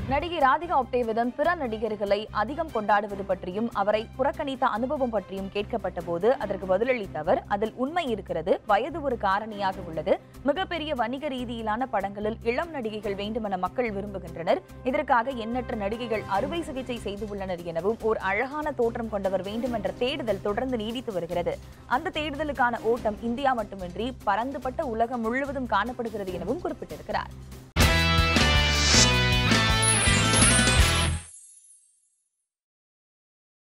நடிகை ராதிகா ஆப்டேவிடம் பிற நடிகர்களை அதிகம் கொண்டாடுவது பற்றியும் அவரை புறக்கணித்த அனுபவம் பற்றியும் கேட்கப்பட்ட போது அதற்கு பதிலளித்த அவர், அதில் உண்மை இருக்கிறது, வயது ஒரு காரணியாக உள்ளது. மிகப்பெரிய வணிக ரீதியிலான படங்களில் இளம் நடிகைகள் வேண்டுமென மக்கள் விரும்புகின்றனர். இதற்காக எண்ணற்ற நடிகைகள் அறுவை சிகிச்சை செய்து உள்ளனர் எனவும், ஓர் அழகான தோற்றம் கொண்டவர் வேண்டுமென்ற தேடுதல் தொடர்ந்து நீடித்து வருகிறது. அந்த தேடுதலுக்கான ஓட்டம் இந்தியா மட்டுமின்றி பரந்துபட்ட உலகம் முழுவதும் காணப்படுகிறது எனவும் குறிப்பிட்டிருக்கிறார்.